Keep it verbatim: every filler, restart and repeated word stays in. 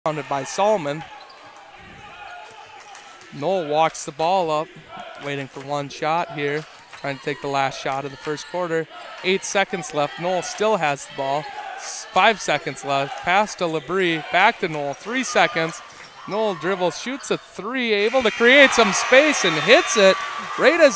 Surrounded by Solomon. Nowell walks the ball up, waiting for one shot here, trying to take the last shot of the first quarter. Eight seconds left. Nowell still has the ball. Five seconds left. Pass to Labrie, back to Nowell. Three seconds. Nowell dribbles, shoots a three, able to create some space and hits it right as